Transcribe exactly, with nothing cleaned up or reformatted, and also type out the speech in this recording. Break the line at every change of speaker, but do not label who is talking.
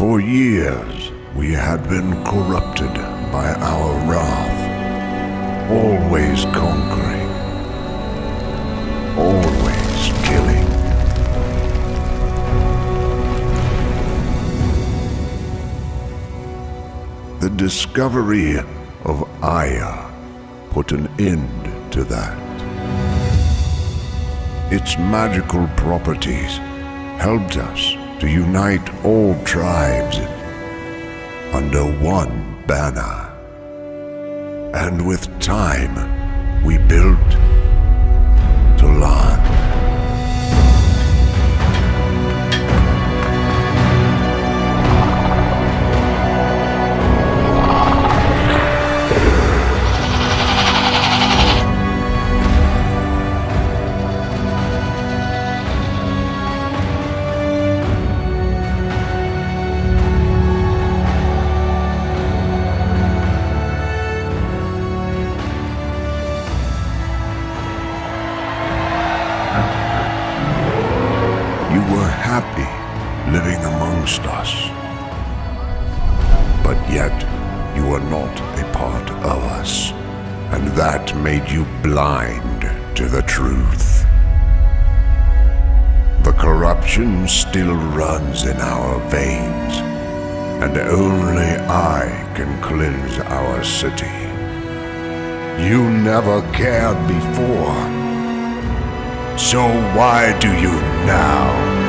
For years, we had been corrupted by our wrath, always conquering, always killing. The discovery of Aya put an end to that. Its magical properties helped us to unite all tribes under one banner. And with time, we built to learn. You were happy living amongst us, but yet you were not a part of us, and that made you blind to the truth. The corruption still runs in our veins, and only I can cleanse our city. You never cared before. So why do you now?